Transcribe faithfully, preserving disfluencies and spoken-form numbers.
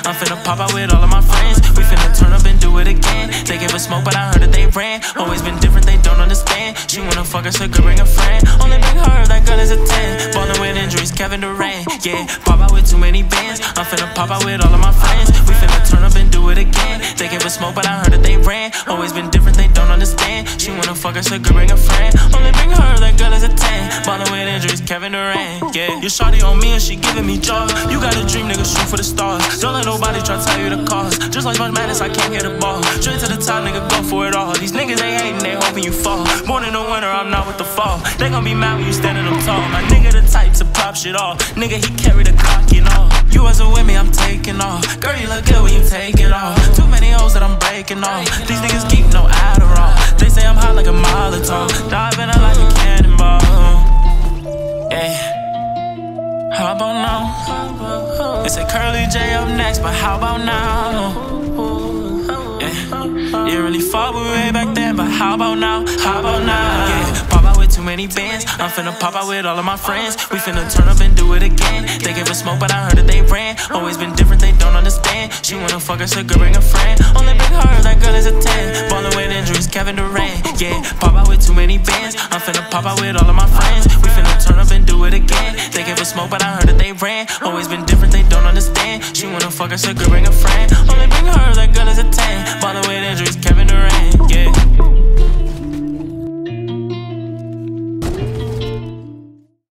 I'm finna pop out with all of my friends. We finna turn up and do it again. They gave us smoke, but I heard that they ran. Always been different, they don't understand. She wanna fuck her, so go bring a friend. Only bring her, that girl is a ten. Ballin' with injuries, Kevin Durant. Yeah, pop out with too many bands. I'm finna pop out with all of my friends. We finna turn up and do it again. They gave us smoke, but I heard that they ran. Always been different, they don't understand. She wanna fuck her, so go bring a friend. Only bring her, that girl is a ten. Ballin' with injuries, Kevin Durant. Yeah, your shawty on me and she giving me joy. You got a dream, nigga, shoot for the stars. Don't let nobody try to tell you the cause. Just like March Madness, I can't get a ball. Straight to the top, nigga, go for it all. These niggas, they hating, they hoping you fall. Born in the winter, I'm not with the fall. They gon' be mad when you standing up tall. My nigga the type to pop shit off. Nigga, he carry the Glock and all. You wasn't with me, I'm taking off. Girl, you look good when you take it off. Too many hoes that I'm breaking off. These niggas keep no Adderall. They say I'm hot like a Molotov. Dive in it like a cannonball. Yeah. How about now? They say Curly J up next, but how about now? Yeah. You really fought with me way back then, but how about now? How about now? Yeah. Pop out with too many bands. I'm finna pop out with all of my friends. We finna turn up and do it again. They gave us smoke, but I heard that they ran. Always been different, they don't understand. She wanna fuck her, so go bring a friend. Only bring her, that girl is a ten. Ballin' with injuries, Kevin Durant. Yeah, pop out with too many bands. I'm finna pop out with all of my friends. We finna turn up and do it again. They gave us smoke, but I heard that they ran. Always been different, they don't understand. She wanna fuck her, so go bring a friend. Only bring her, that girl is a ten. Ballin' with injuries, Kevin Durant. Yeah.